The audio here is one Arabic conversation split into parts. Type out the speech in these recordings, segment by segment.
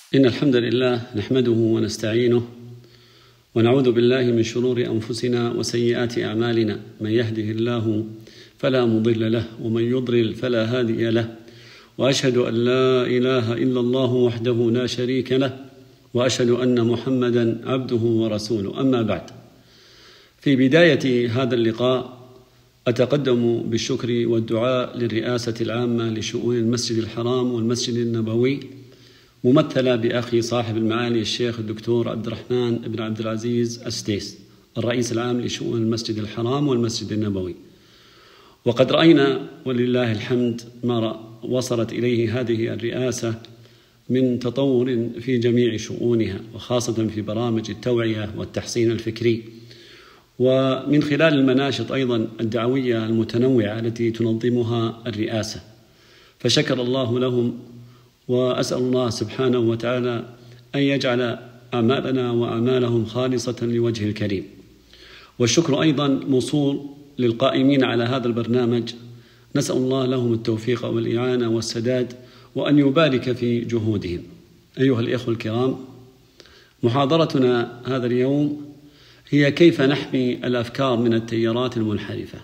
إن الحمد لله نحمده ونستعينه ونعوذ بالله من شرور أنفسنا وسيئات أعمالنا. من يهده الله فلا مضل له ومن يضلل فلا هادي له، وأشهد أن لا إله إلا الله وحده لا شريك له، وأشهد أن محمدا عبده ورسوله. أما بعد، في بداية هذا اللقاء أتقدم بالشكر والدعاء للرئاسة العامة لشؤون المسجد الحرام والمسجد النبوي، ممثلة بأخي صاحب المعالي الشيخ الدكتور عبد الرحمن بن عبد العزيز السديس، الرئيس العام لشؤون المسجد الحرام والمسجد النبوي. وقد رأينا ولله الحمد ما وصلت إليه هذه الرئاسة من تطور في جميع شؤونها، وخاصة في برامج التوعية والتحسين الفكري، ومن خلال المناشط أيضا الدعوية المتنوعة التي تنظمها الرئاسة، فشكر الله لهم، وأسأل الله سبحانه وتعالى أن يجعل أعمالنا وأعمالهم خالصة لوجه الكريم. والشكر أيضا موصول للقائمين على هذا البرنامج، نسأل الله لهم التوفيق والإعانة والسداد، وأن يبارك في جهودهم. أيها الإخوة الكرام، محاضرتنا هذا اليوم هي كيف نحمي الأفكار من التيارات المنحرفة.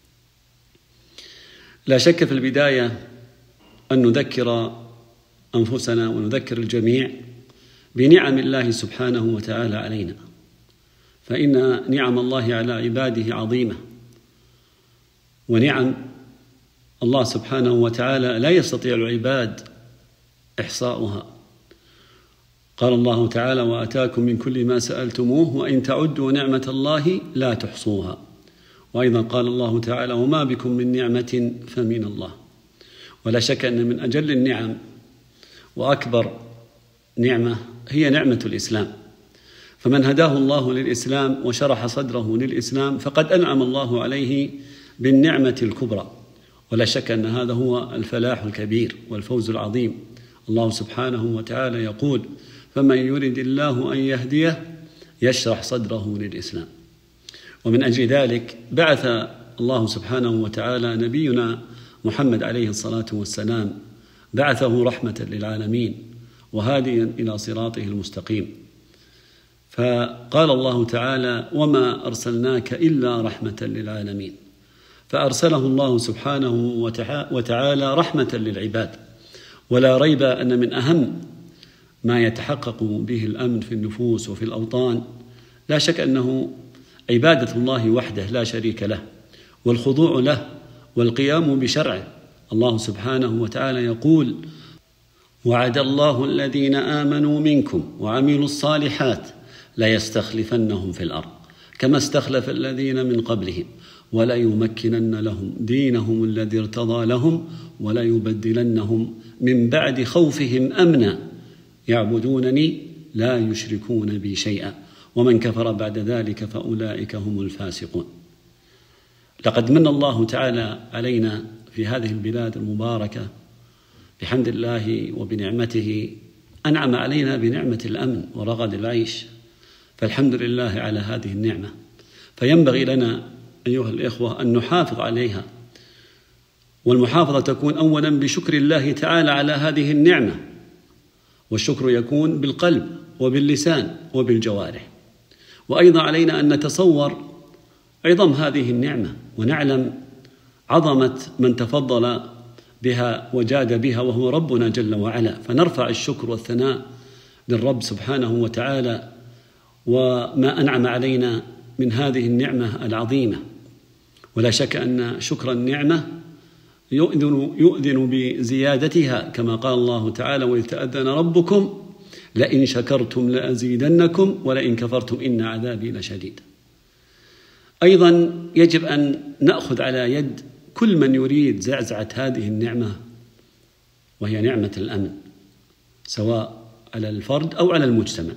لا شك في البداية أن نذكر أنفسنا ونذكر الجميع بنعم الله سبحانه وتعالى علينا، فإن نعم الله على عباده عظيمة، ونعم الله سبحانه وتعالى لا يستطيع العباد إحصاؤها. قال الله تعالى: وآتاكم من كل ما سألتموه وإن تعدوا نعمة الله لا تحصوها. وأيضا قال الله تعالى: وما بكم من نعمة فمن الله. ولا شك أن من أجل النعم وأكبر نعمة هي نعمة الإسلام، فمن هداه الله للإسلام وشرح صدره للإسلام فقد أنعم الله عليه بالنعمة الكبرى، ولا شك أن هذا هو الفلاح الكبير والفوز العظيم. الله سبحانه وتعالى يقول: فمن يرد الله أن يهديه يشرح صدره للإسلام. ومن أجل ذلك بعث الله سبحانه وتعالى نبينا محمد عليه الصلاة والسلام، بعثه رحمة للعالمين وهاديا إلى صراطه المستقيم. فقال الله تعالى: وما أرسلناك إلا رحمة للعالمين، فأرسله الله سبحانه وتعالى رحمة للعباد. ولا ريب أن من أهم ما يتحقق به الأمن في النفوس وفي الأوطان لا شك أنه عبادة الله وحده لا شريك له، والخضوع له والقيام بشرعه. الله سبحانه وتعالى يقول: وعد الله الذين آمنوا منكم وعملوا الصالحات ليستخلفنهم في الأرض كما استخلف الذين من قبلهم وليمكنن لهم دينهم الذي ارتضى لهم وليبدلنهم من بعد خوفهم أمنا يعبدونني لا يشركون بي شيئا ومن كفر بعد ذلك فأولئك هم الفاسقون. لقد من الله تعالى علينا في هذه البلاد المباركة بحمد الله وبنعمته، أنعم علينا بنعمة الأمن ورغد العيش، فالحمد لله على هذه النعمة. فينبغي لنا أيها الإخوة أن نحافظ عليها، والمحافظة تكون أولا بشكر الله تعالى على هذه النعمة، والشكر يكون بالقلب وباللسان وبالجوارح. وأيضا علينا أن نتصور عظم هذه النعمة ونعلم عظمة من تفضل بها وجاد بها وهو ربنا جل وعلا، فنرفع الشكر والثناء للرب سبحانه وتعالى وما أنعم علينا من هذه النعمة العظيمة. ولا شك أن شكر النعمة يؤذن بزيادتها، كما قال الله تعالى: وإذ تأذن ربكم لئن شكرتم لأزيدنكم ولئن كفرتم إن عذابي لشديد. أيضا يجب أن نأخذ على يد كل من يريد زعزعة هذه النعمة، وهي نعمة الأمن، سواء على الفرد أو على المجتمع.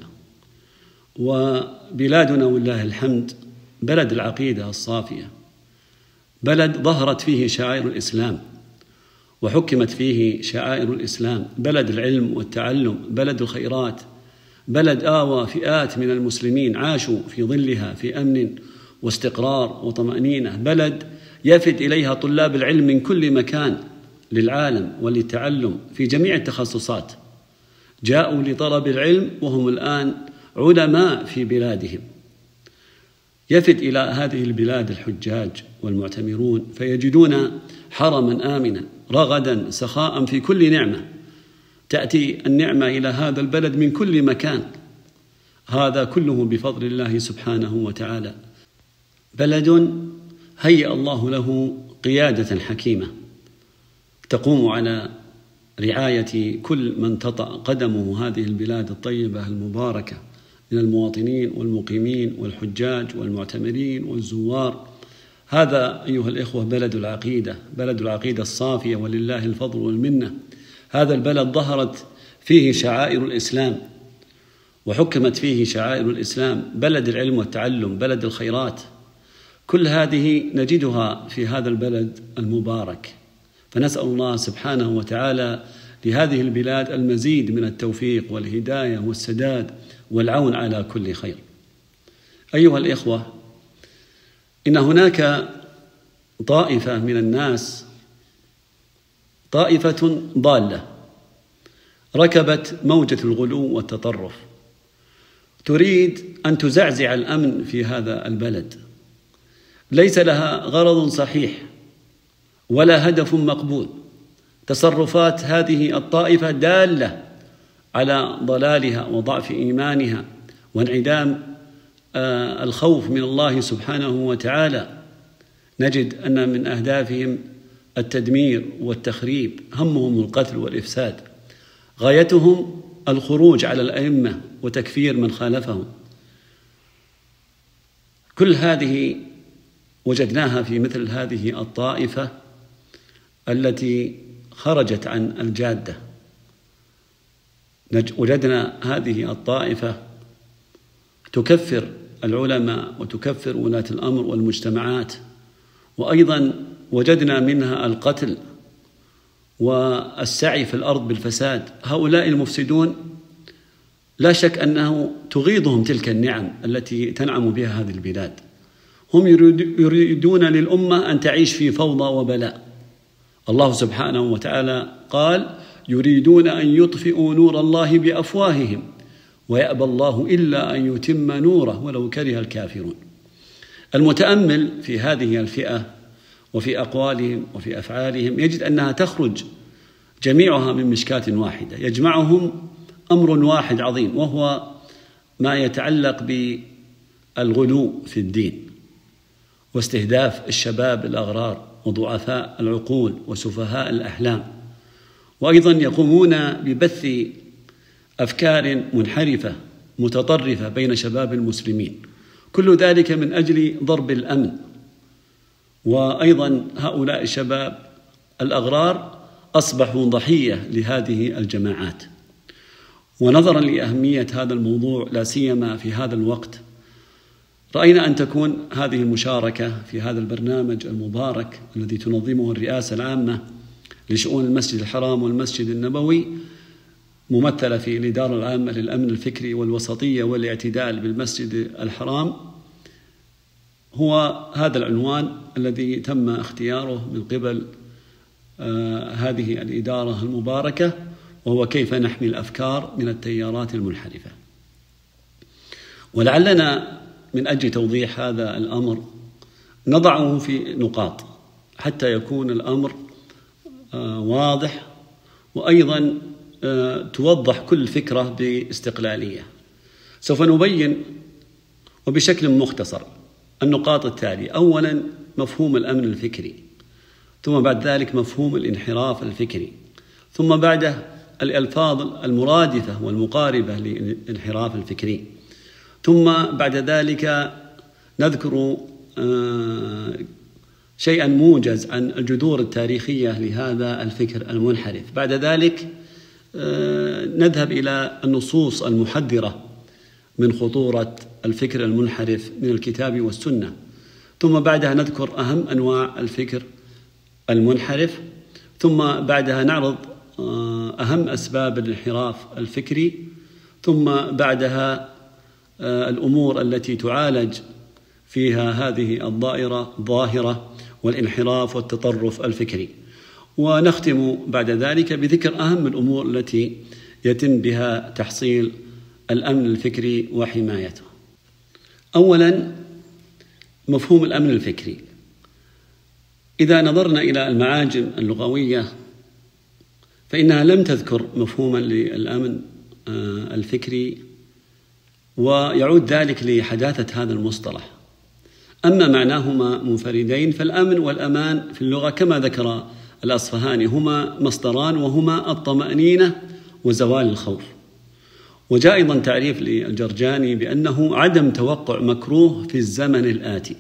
وبلادنا والله الحمد بلد العقيدة الصافية، بلد ظهرت فيه شعائر الإسلام وحكمت فيه شعائر الإسلام، بلد العلم والتعلم، بلد الخيرات، بلد آوى فئات من المسلمين عاشوا في ظلها في أمن واستقرار وطمأنينة، بلد يفد إليها طلاب العلم من كل مكان للعالم وللتعلم في جميع التخصصات. جاءوا لطلب العلم وهم الآن علماء في بلادهم. يفد إلى هذه البلاد الحجاج والمعتمرون فيجدون حرما آمنا رغدا سخاء في كل نعمة، تأتي النعمة إلى هذا البلد من كل مكان، هذا كله بفضل الله سبحانه وتعالى. بلد هيأ الله له قيادة حكيمة تقوم على رعاية كل من تطأ قدمه هذه البلاد الطيبة المباركة من المواطنين والمقيمين والحجاج والمعتمرين والزوار. هذا أيها الإخوة بلد العقيدة، بلد العقيدة الصافية، ولله الفضل والمنة. هذا البلد ظهرت فيه شعائر الإسلام وحكمت فيه شعائر الإسلام، بلد العلم والتعلم، بلد الخيرات، كل هذه نجدها في هذا البلد المبارك. فنسأل الله سبحانه وتعالى لهذه البلاد المزيد من التوفيق والهداية والسداد والعون على كل خير. أيها الإخوة، إن هناك طائفة من الناس، طائفة ضالة ركبت موجة الغلو والتطرف، تريد أن تزعزع الأمن في هذا البلد، ليس لها غرض صحيح ولا هدف مقبول. تصرفات هذه الطائفة دالة على ضلالها وضعف إيمانها وانعدام الخوف من الله سبحانه وتعالى. نجد أن من أهدافهم التدمير والتخريب، همهم القتل والإفساد، غايتهم الخروج على الأئمة وتكفير من خالفهم. كل هذه وجدناها في مثل هذه الطائفة التي خرجت عن الجادة. وجدنا هذه الطائفة تكفر العلماء وتكفر ولاة الأمر والمجتمعات، وأيضا وجدنا منها القتل والسعي في الأرض بالفساد. هؤلاء المفسدون لا شك أنه تغيضهم تلك النعم التي تنعم بها هذه البلاد. هم يريدون للأمة أن تعيش في فوضى وبلاء. الله سبحانه وتعالى قال: يريدون أن يطفئوا نور الله بأفواههم ويأبى الله إلا أن يتم نوره ولو كره الكافرون. المتأمل في هذه الفئة وفي أقوالهم وفي أفعالهم يجد أنها تخرج جميعها من مشكاة واحدة، يجمعهم أمر واحد عظيم، وهو ما يتعلق بالغلو في الدين واستهداف الشباب الأغرار وضعفاء العقول وسفهاء الأحلام، وأيضا يقومون ببث أفكار منحرفة متطرفة بين شباب المسلمين، كل ذلك من أجل ضرب الأمن. وأيضا هؤلاء الشباب الأغرار أصبحوا ضحية لهذه الجماعات. ونظرا لأهمية هذا الموضوع لا سيما في هذا الوقت، رأينا أن تكون هذه المشاركة في هذا البرنامج المبارك الذي تنظمه الرئاسة العامة لشؤون المسجد الحرام والمسجد النبوي، ممثلة في الإدارة العامة للأمن الفكري والوسطية والاعتدال بالمسجد الحرام، هو هذا العنوان الذي تم اختياره من قبل هذه الإدارة المباركة، وهو كيف نحمي الأفكار من التيارات المنحرفة. ولعلنا من أجل توضيح هذا الأمر نضعه في نقاط حتى يكون الأمر واضح، وأيضا توضح كل فكرة باستقلالية. سوف نبين وبشكل مختصر النقاط التالية: أولا مفهوم الأمن الفكري، ثم بعد ذلك مفهوم الانحراف الفكري، ثم بعده الألفاظ المرادفة والمقاربة للانحراف الفكري، ثم بعد ذلك نذكر شيئا موجز عن الجذور التاريخية لهذا الفكر المنحرف. بعد ذلك نذهب إلى النصوص المحذرة من خطورة الفكر المنحرف من الكتاب والسنة، ثم بعدها نذكر أهم أنواع الفكر المنحرف، ثم بعدها نعرض أهم أسباب الانحراف الفكري، ثم بعدها الأمور التي تعالج فيها هذه الظاهرة والانحراف والتطرف الفكري، ونختم بعد ذلك بذكر أهم الأمور التي يتم بها تحصيل الأمن الفكري وحمايته. أولاً، مفهوم الأمن الفكري. إذا نظرنا إلى المعاجم اللغوية فإنها لم تذكر مفهوما للأمن الفكري، ويعود ذلك لحداثة هذا المصطلح. أما معناهما منفردين فالأمن والأمان في اللغة كما ذكر الأصفهاني هما مصدران، وهما الطمأنينة وزوال الخوف. وجاء أيضا تعريف للجرجاني بأنه عدم توقع مكروه في الزمن الآتي.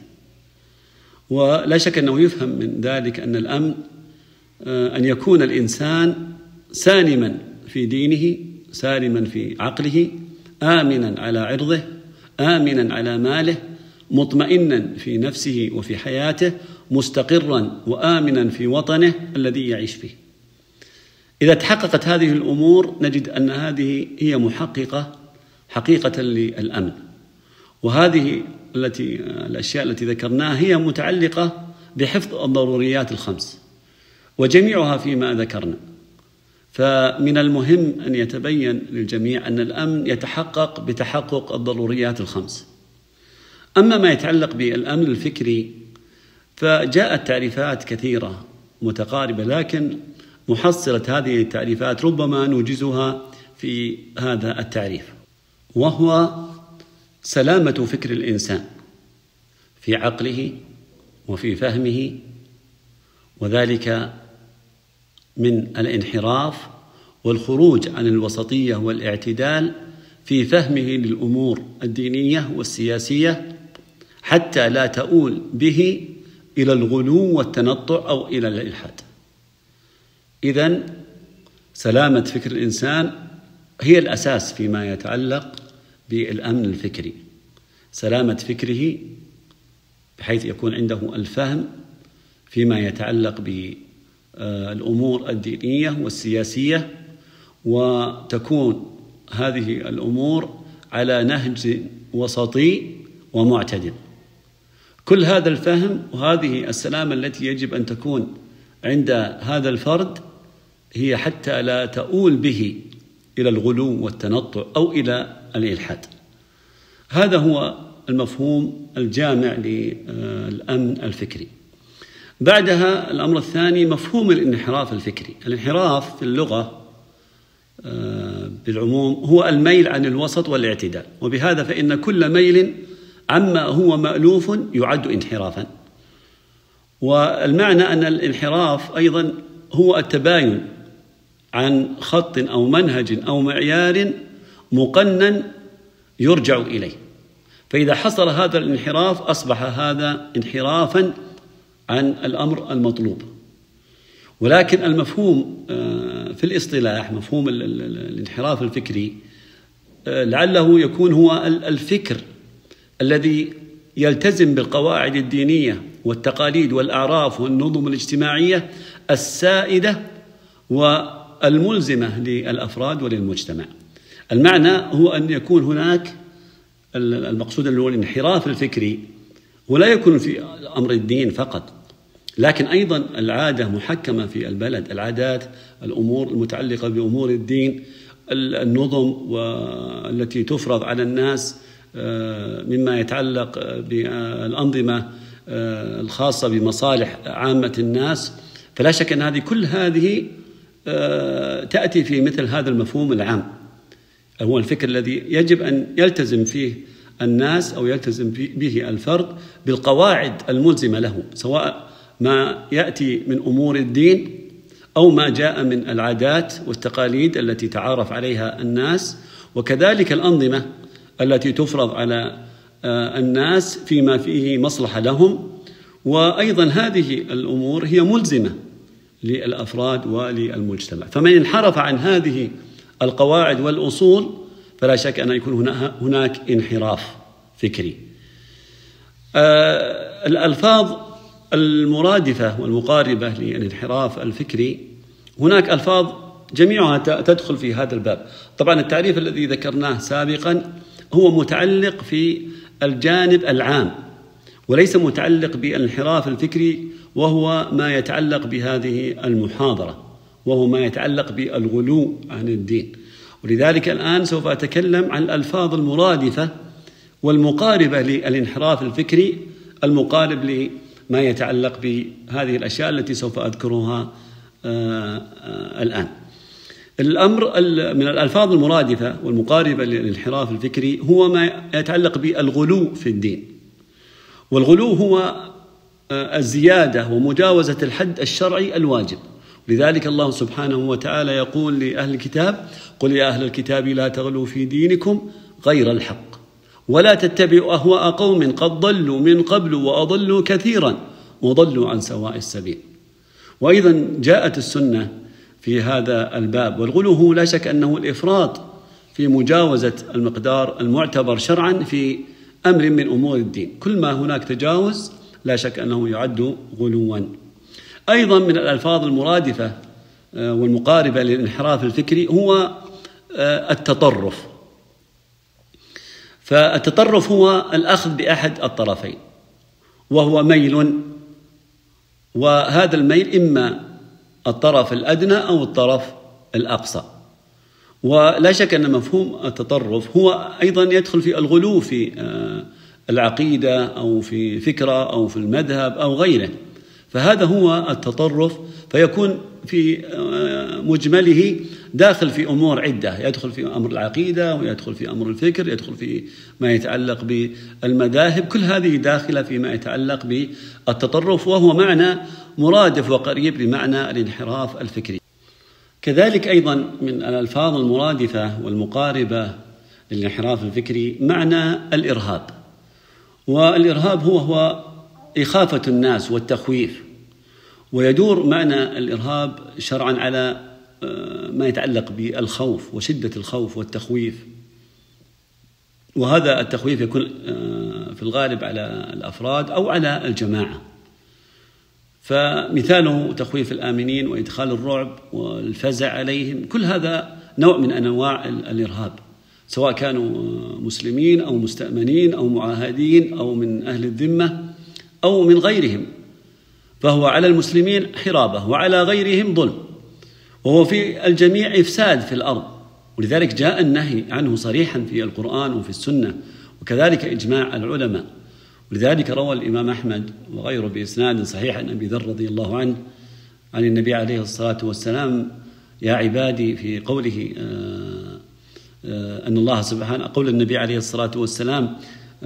ولا شك أنه يفهم من ذلك أن الأمن أن يكون الإنسان سالما في دينه، سالما في عقله، آمنا على عرضه، آمنا على ماله، مطمئنا في نفسه وفي حياته، مستقرا وآمنا في وطنه الذي يعيش فيه. إذا تحققت هذه الأمور نجد أن هذه هي حقيقة للأمن. وهذه الأشياء التي ذكرناها هي متعلقة بحفظ الضروريات الخمس، وجميعها فيما ذكرنا. فمن المهم أن يتبين للجميع أن الأمن يتحقق بتحقق الضروريات الخمس. أما ما يتعلق بالأمن الفكري فجاءت تعريفات كثيرة متقاربة، لكن محصلة هذه التعريفات ربما نوجزها في هذا التعريف، وهو سلامة فكر الإنسان في عقله وفي فهمه، وذلك من الانحراف والخروج عن الوسطية والاعتدال في فهمه للأمور الدينية والسياسية، حتى لا تؤول به إلى الغلو والتنطع أو إلى الإلحاد. إذن سلامة فكر الإنسان هي الأساس فيما يتعلق بالأمن الفكري، سلامة فكره بحيث يكون عنده الفهم فيما يتعلق بالأمور الدينية والسياسية، وتكون هذه الأمور على نهج وسطي ومعتدل. كل هذا الفهم وهذه السلامة التي يجب أن تكون عند هذا الفرد هي حتى لا تؤول به إلى الغلو والتنطع أو إلى الإلحاد. هذا هو المفهوم الجامع للأمن الفكري. بعدها الأمر الثاني مفهوم الانحراف الفكري. الانحراف في اللغة بالعموم هو الميل عن الوسط والاعتدال، وبهذا فإن كل ميل عما هو مألوف يعد انحرافا. والمعنى أن الانحراف أيضا هو التباين عن خط أو منهج أو معيار مقنن يرجع إليه. فإذا حصل هذا الانحراف أصبح هذا انحرافا عن الأمر المطلوب. ولكن المفهوم في الاصطلاح، مفهوم الانحراف الفكري، لعله يكون هو الفكر الذي يلتزم بالقواعد الدينية والتقاليد والأعراف والنظم الاجتماعية السائدة والملزمة للأفراد وللمجتمع. المعنى هو أن يكون هناك المقصود اللي هو الانحراف الفكري، ولا يكون في أمر الدين فقط، لكن أيضا العادة محكمة في البلد، العادات، الأمور المتعلقة بأمور الدين، النظم التي تفرض على الناس مما يتعلق بالأنظمة الخاصة بمصالح عامة الناس. فلا شك أن كل هذه تأتي في مثل هذا المفهوم العام، هو الفكر الذي يجب أن يلتزم فيه الناس أو يلتزم به الفرد بالقواعد الملزمة له، سواء ما يأتي من أمور الدين أو ما جاء من العادات والتقاليد التي تعارف عليها الناس، وكذلك الأنظمة التي تفرض على الناس فيما فيه مصلحة لهم. وأيضا هذه الأمور هي ملزمة للأفراد وللمجتمع. فمن انحرف عن هذه القواعد والأصول فلا شك أن يكون هناك انحراف فكري. الألفاظ المرادفة والمقاربة للانحراف الفكري، هناك ألفاظ جميعها تدخل في هذا الباب. طبعا التعريف الذي ذكرناه سابقا هو متعلق في الجانب العام وليس متعلق بالانحراف الفكري، وهو ما يتعلق بهذه المحاضرة، وهو ما يتعلق بالغلو عن الدين. ولذلك الآن سوف أتكلم عن الألفاظ المرادفة والمقاربة للانحراف الفكري، المقارب لما يتعلق بهذه الأشياء التي سوف أذكرها الآن. الأمر من الألفاظ المرادفة والمقاربة للانحراف الفكري هو ما يتعلق بالغلو في الدين. والغلو هو الزيادة ومجاوزة الحد الشرعي الواجب. لذلك الله سبحانه وتعالى يقول لأهل الكتاب: قل يا أهل الكتاب لا تغلوا في دينكم غير الحق ولا تتبعوا أهواء قوم قد ضلوا من قبل وأضلوا كثيرا وضلوا عن سواء السبيل. وأيضا جاءت السنة في هذا الباب. والغلو هو لا شك أنه الإفراط في مجاوزة المقدار المعتبر شرعا في أمر من أمور الدين. كل ما هناك تجاوز لا شك أنه يعد غلوا. أيضا من الألفاظ المرادفة والمقاربة للانحراف الفكري هو التطرف. فالتطرف هو الأخذ بأحد الطرفين، وهو ميل، وهذا الميل إما الطرف الأدنى أو الطرف الأقصى. ولا شك أن مفهوم التطرف هو أيضا يدخل في الغلو في العقيدة أو في فكرة أو في المذهب أو غيره. فهذا هو التطرف، فيكون في مجمله داخل في أمور عدة، يدخل في أمر العقيدة ويدخل في أمر الفكر، يدخل في ما يتعلق بالمذاهب، كل هذه داخلة فيما يتعلق بالتطرف، وهو معنى مرادف وقريب لمعنى الانحراف الفكري. كذلك أيضا من الألفاظ المرادفة والمقاربة للانحراف الفكري معنى الإرهاب. والإرهاب هو إخافة الناس والتخويف، ويدور معنى الإرهاب شرعا على ما يتعلق بالخوف وشدة الخوف والتخويف. وهذا التخويف يكون في الغالب على الأفراد أو على الجماعة. فمثاله تخويف الآمنين وإدخال الرعب والفزع عليهم، كل هذا نوع من أنواع الإرهاب، سواء كانوا مسلمين أو مستأمنين أو معاهدين أو من أهل الذمة أو من غيرهم. فهو على المسلمين حرابة وعلى غيرهم ظلم، وهو في الجميع إفساد في الأرض. ولذلك جاء النهي عنه صريحا في القرآن وفي السنة، وكذلك إجماع العلماء. ولذلك روى الإمام أحمد وغيره بإسناد صحيح عن أبي ذر رضي الله عنه عن النبي عليه الصلاة والسلام: يا عبادي، في قوله أن الله سبحانه، قول النبي عليه الصلاة والسلام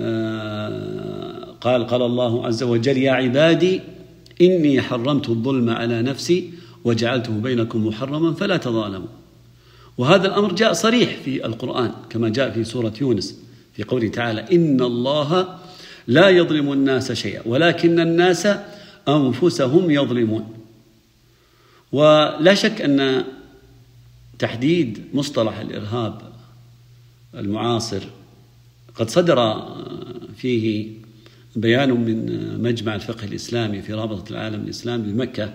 قال الله عز وجل: يا عبادي إني حرمت الظلم على نفسي وجعلته بينكم محرما فلا تظالموا. وهذا الأمر جاء صريح في القرآن كما جاء في سورة يونس في قوله تعالى: إن الله لا يظلم الناس شيئا ولكن الناس أنفسهم يظلمون. ولا شك أن تحديد مصطلح الإرهاب المعاصر قد صدر فيه بيان من مجمع الفقه الإسلامي في رابطة العالم الإسلامي بمكة،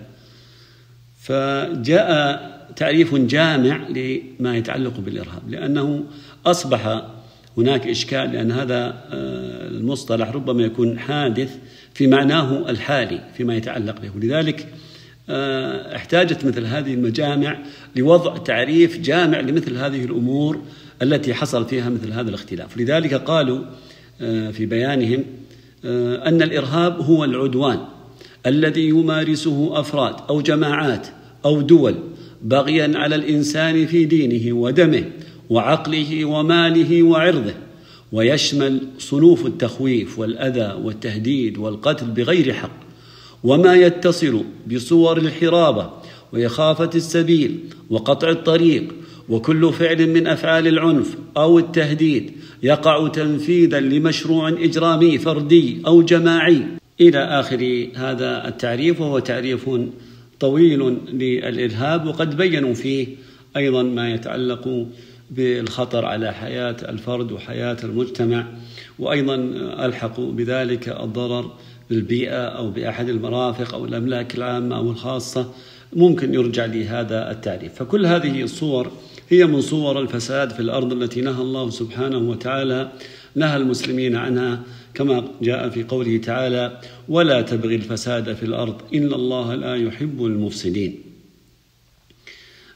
فجاء تعريف جامع لما يتعلق بالإرهاب، لأنه أصبح هناك إشكال، لأن هذا المصطلح ربما يكون حادث في معناه الحالي فيما يتعلق به. ولذلك احتاجت مثل هذه المجامع لوضع تعريف جامع لمثل هذه الأمور التي حصل فيها مثل هذا الاختلاف. لذلك قالوا في بيانهم أن الإرهاب هو العدوان الذي يمارسه أفراد أو جماعات أو دول بغيا على الإنسان في دينه ودمه وعقله وماله وعرضه، ويشمل صنوف التخويف والأذى والتهديد والقتل بغير حق، وما يتصل بصور الحرابة وإخافة السبيل وقطع الطريق، وكل فعل من أفعال العنف أو التهديد يقع تنفيذا لمشروع إجرامي فردي أو جماعي، إلى آخر هذا التعريف. وهو تعريف طويل للإرهاب، وقد بيّنوا فيه أيضا ما يتعلق بالخطر على حياة الفرد وحياة المجتمع، وأيضا ألحقوا بذلك الضرر بالبيئة أو بأحد المرافق أو الأملاك العامة أو الخاصة، ممكن يرجع لهذا التعريف. فكل هذه الصور هي من صور الفساد في الأرض التي نهى الله سبحانه وتعالى نهى المسلمين عنها، كما جاء في قوله تعالى: ولا تبغي الفساد في الأرض إن الله لا يحب المفسدين.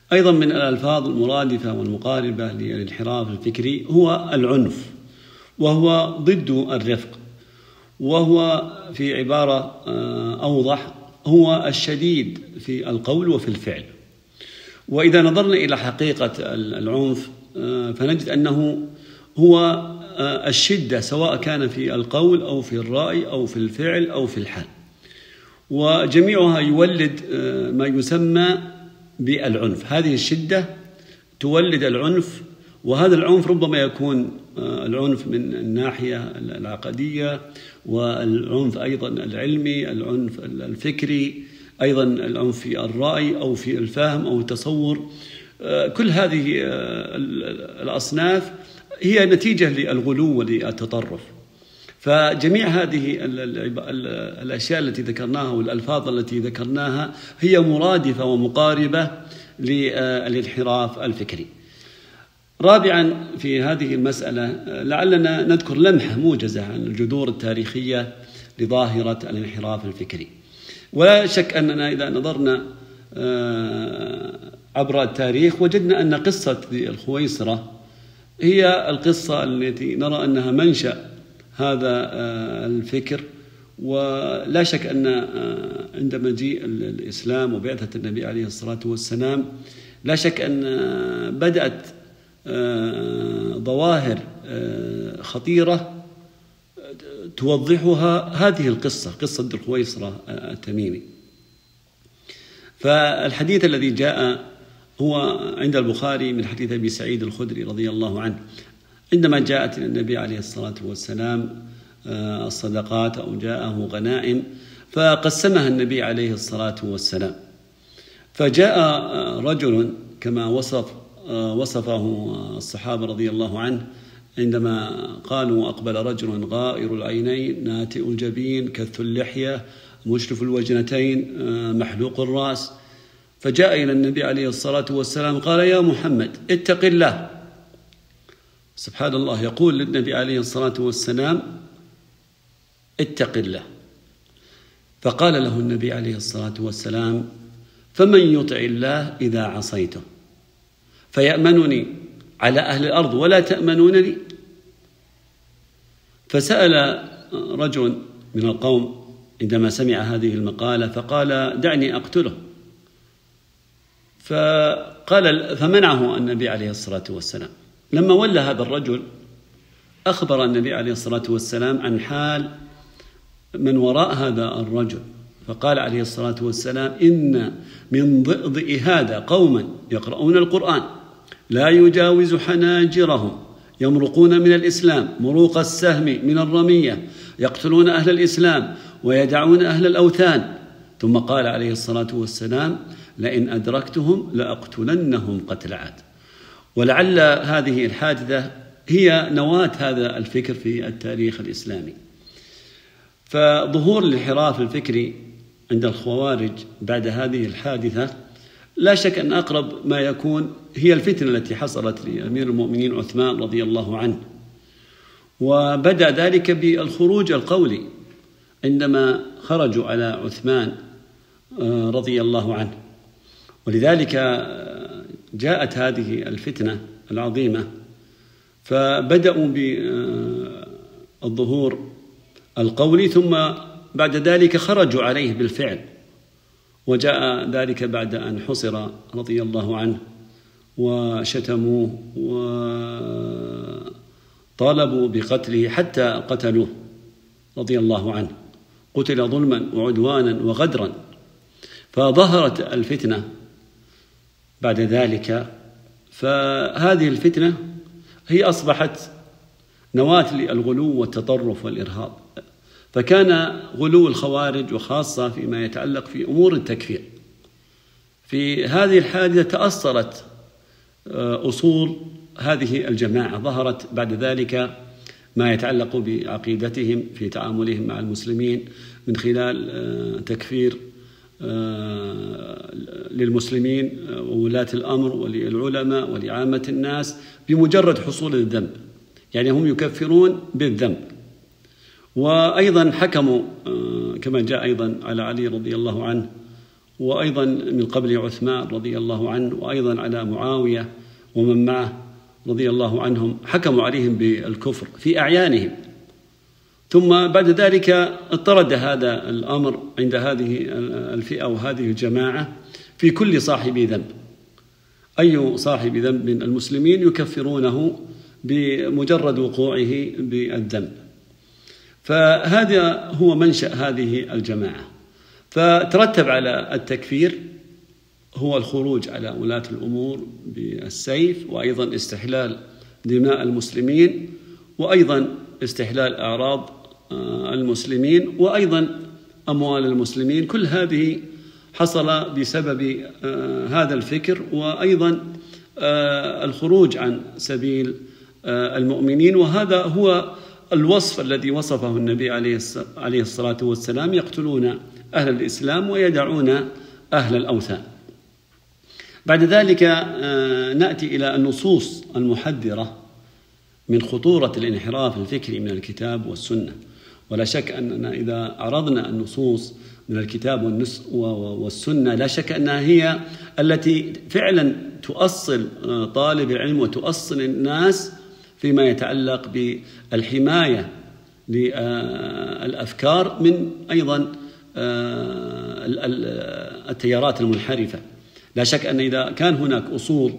أيضا من الألفاظ المرادفة والمقاربة للانحراف الفكري هو العنف، وهو ضد الرفق، وهو في عبارة أوضح هو الشديد في القول وفي الفعل. وإذا نظرنا إلى حقيقة العنف فنجد أنه هو الشدة، سواء كان في القول أو في الرأي أو في الفعل أو في الحال، وجميعها يولد ما يسمى بالعنف. هذه الشدة تولد العنف، وهذا العنف ربما يكون العنف من الناحية العقدية، والعنف أيضا العلمي، العنف الفكري، أيضا العنف في الرأي أو في الفهم أو التصور. كل هذه الأصناف هي نتيجة للغلو وللتطرف. فجميع هذه الأشياء التي ذكرناها والألفاظ التي ذكرناها هي مرادفة ومقاربة للانحراف الفكري. رابعا في هذه المسألة لعلنا نذكر لمحة موجزة عن الجذور التاريخية لظاهرة الانحراف الفكري. ولا شك أننا إذا نظرنا عبر التاريخ وجدنا أن قصة الخويصرة هي القصة التي نرى أنها منشأ هذا الفكر. ولا شك أن عند مجيء الإسلام وبعثة النبي عليه الصلاة والسلام لا شك أن بدأت ظواهر خطيرة توضحها هذه القصة، قصة ذي الخويصرة التميمي. فالحديث الذي جاء هو عند البخاري من حديث أبي سعيد الخدري رضي الله عنه، عندما جاءت النبي عليه الصلاة والسلام الصدقات أو جاءه غنائم فقسمها النبي عليه الصلاة والسلام، فجاء رجل كما وصفه الصحابة رضي الله عنه عندما قالوا: أقبل رجل غائر العينين ناتئ الجبين كث اللحية مشرف الوجنتين محلوق الرأس، فجاء إلى النبي عليه الصلاة والسلام قال: يا محمد اتق الله. سبحان الله، يقول للنبي عليه الصلاة والسلام: اتق الله. فقال له النبي عليه الصلاة والسلام: فمن يطع الله إذا عصيته فيأمنني على أهل الأرض ولا تأمنونني؟ فسأل رجل من القوم عندما سمع هذه المقالة فقال: دعني أقتله. فمنعه النبي عليه الصلاة والسلام. لما ولى هذا الرجل أخبر النبي عليه الصلاة والسلام عن حال من وراء هذا الرجل، فقال عليه الصلاة والسلام: إن من ضئضئ هذا قوما يقرؤون القرآن لا يجاوز حناجرهم يمرقون من الإسلام مروق السهم من الرمية، يقتلون أهل الإسلام ويدعون أهل الأوثان. ثم قال عليه الصلاة والسلام: لئن أدركتهم لأقتلنهم قتل عاد. ولعل هذه الحادثة هي نواة هذا الفكر في التاريخ الإسلامي. فظهور الانحراف الفكري عند الخوارج بعد هذه الحادثة لا شك أن أقرب ما يكون هي الفتنة التي حصلت لأمير المؤمنين عثمان رضي الله عنه، وبدأ ذلك بالخروج القولي عندما خرجوا على عثمان رضي الله عنه. ولذلك جاءت هذه الفتنة العظيمة، فبدأوا بالظهور القولي ثم بعد ذلك خرجوا عليه بالفعل، وجاء ذلك بعد أن حصر رضي الله عنه وشتموه وطالبوا بقتله حتى قتلوه رضي الله عنه، قتل ظلما وعدوانا وغدرا. فظهرت الفتنة بعد ذلك، فهذه الفتنة هي أصبحت نواة للغلو والتطرف والإرهاب. فكان غلو الخوارج وخاصة فيما يتعلق في أمور التكفير. في هذه الحادثة تأثرت أصول هذه الجماعة، ظهرت بعد ذلك ما يتعلق بعقيدتهم في تعاملهم مع المسلمين من خلال تكفير للمسلمين وولاة الأمر وللعلماء ولعامة الناس بمجرد حصول الذنب، يعني هم يكفرون بالذنب. وأيضا حكموا كما جاء أيضا على علي رضي الله عنه وأيضا من قبل عثمان رضي الله عنه، وأيضا على معاوية ومن معه رضي الله عنهم، حكموا عليهم بالكفر في أعيانهم. ثم بعد ذلك اضطرد هذا الأمر عند هذه الفئة وهذه الجماعة في كل صاحب ذنب، أي صاحب ذنب من المسلمين يكفرونه بمجرد وقوعه بالذنب. فهذا هو منشأ هذه الجماعة. فترتب على التكفير هو الخروج على ولاة الأمور بالسيف، وأيضا استحلال دماء المسلمين، وأيضا استحلال أعراض المسلمين، وأيضا أموال المسلمين. كل هذه حصل بسبب هذا الفكر، وأيضا الخروج عن سبيل المؤمنين. وهذا هو الوصف الذي وصفه النبي عليه الصلاة والسلام: يقتلون أهل الإسلام ويدعون أهل الأوثان. بعد ذلك نأتي إلى النصوص المحذرة من خطورة الانحراف الفكري من الكتاب والسنة. ولا شك أننا إذا عرضنا النصوص من الكتاب والسنة لا شك أنها هي التي فعلا تؤصل طالب العلم وتؤصل الناس فيما يتعلق بالحماية للأفكار من أيضا التيارات المنحرفة. لا شك أن إذا كان هناك أصول